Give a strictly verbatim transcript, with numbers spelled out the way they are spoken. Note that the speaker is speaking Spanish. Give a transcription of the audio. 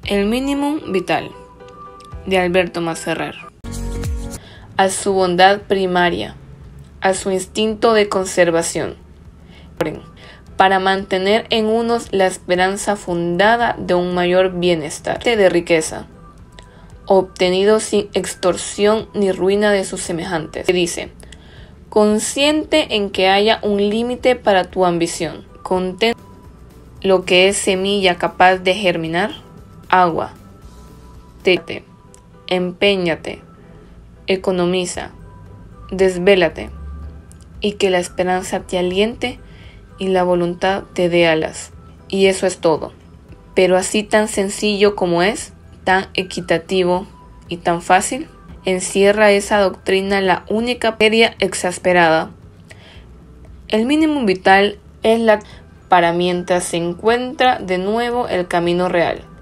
El minimum vital, de Alberto Masferrer. A su bondad primaria, a su instinto de conservación, para mantener en unos la esperanza fundada de un mayor bienestar, de riqueza, obtenido sin extorsión ni ruina de sus semejantes. Que dice, consciente en que haya un límite para tu ambición, contén lo que es semilla capaz de germinar, agua, te, empeñate, economiza, desvélate, y que la esperanza te aliente y la voluntad te dé alas. Y eso es todo. Pero así tan sencillo como es, tan equitativo y tan fácil, encierra esa doctrina la única materia exasperada. El mínimo vital es la para mientras se encuentra de nuevo el camino real.